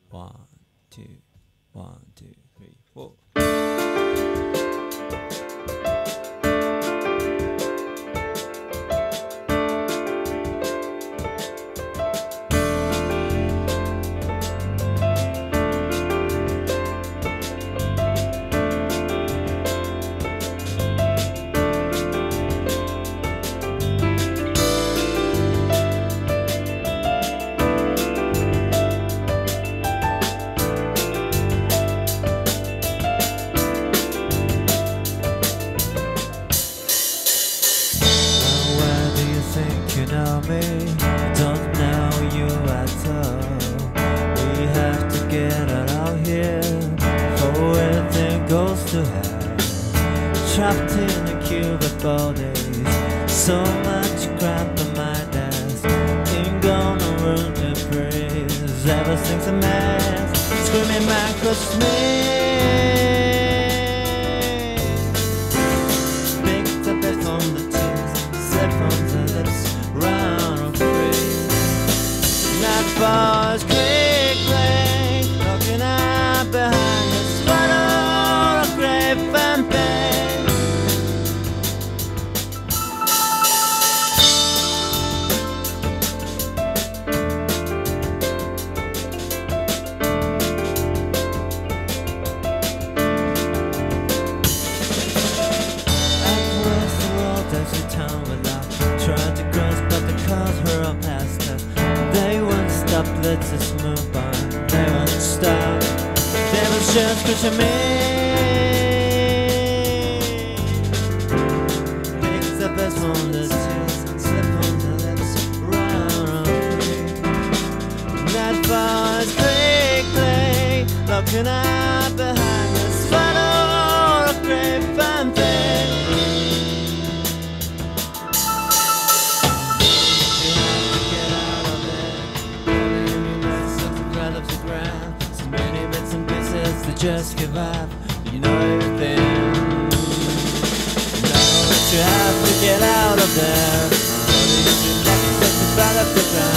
One, two, one, two, three, four. You know me, don't know you at all. We have to get out of here before everything goes to hell. Trapped in a cube of bodies, so much crap on my desk. Ain't got no room to breathe, everything's a mess. Screaming back across me. Picked up it from the tears, slipped from the lips. Run free, not far quickly, looking up behind the swallow of grief and pain. Across the road there's a town without trying to cross, but the cars were all past us. They won't stop, let's just move on. They won't stop, they was just pushing me. Picked up as from the tears, slip on the lips, run free. That fast quickly, looking up behind the swallow of grief and pain. So many bits and pieces that just give up. You know everything. Know that you have to get out of there. Only if you let yourself to fall off the ground.